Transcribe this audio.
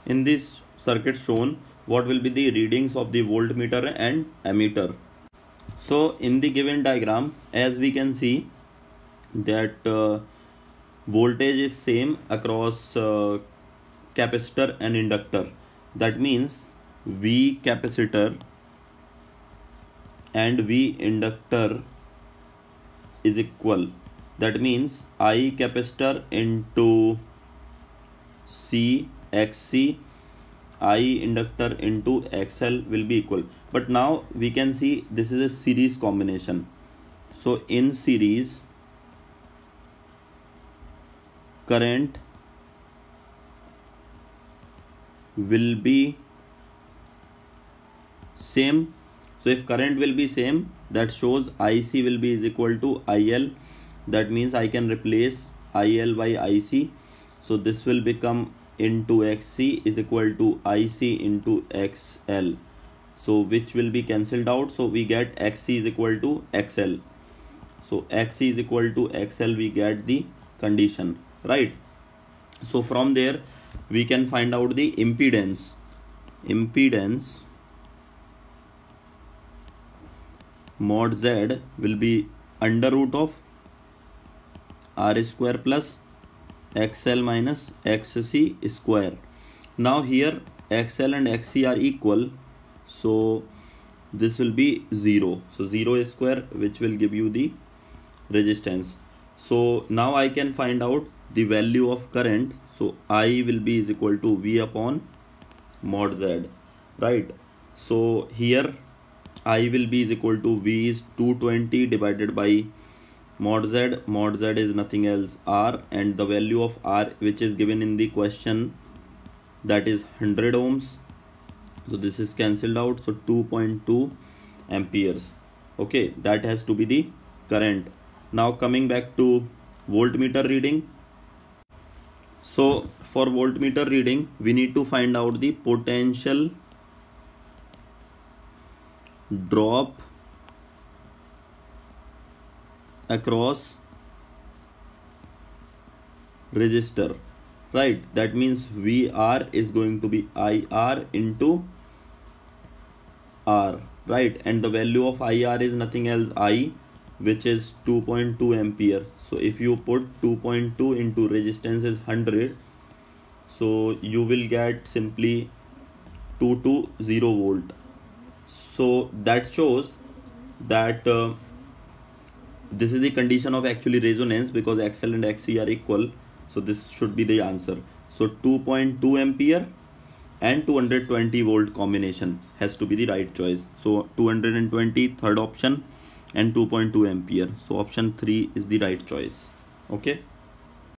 in this circuit shown, what will be the readings of the voltmeter and ammeter. So in the given diagram, as we can see that voltage is same across capacitor and inductor. That means V capacitor and V inductor is equal. That means I capacitor into C XC, I inductor into XL will be equal. But now we can see this is a series combination. So in series, current will be same. So if current will be same, that shows IC will be is equal to IL. That means I can replace IL by IC. So this will become into XC is equal to IC into XL. So which will be cancelled out. So we get XC is equal to XL. So XC is equal to XL, we get the condition, right? So from there we can find out the impedance. Impedance mod Z will be under root of R square plus XL minus XC square. Now here XL and XC are equal, so this will be 0. So 0 square, which will give you the resistance. So now I can find out the value of current. So I will be is equal to V upon mod Z, right? So here I will be is equal to V is 220 divided by mod Z. Mod Z is nothing else R, and the value of R which is given in the question, that is 100 ohms. So this is cancelled out. So 2.2 amperes. Okay, that has to be the current. Now coming back to voltmeter reading. So for voltmeter reading, we need to find out the potential drop across resistor, right? That means VR is going to be IR into R, right? And the value of IR is nothing else I, which is 2.2 ampere. So if you put 2.2 into resistance is 100, so you will get simply 220 volt. So that shows that this is the condition of actually resonance, because XL and XC are equal. So this should be the answer. So 2.2 ampere and 220 volt combination has to be the right choice. So 220 third option and 2.2 ampere. So option 3 is the right choice. Okay.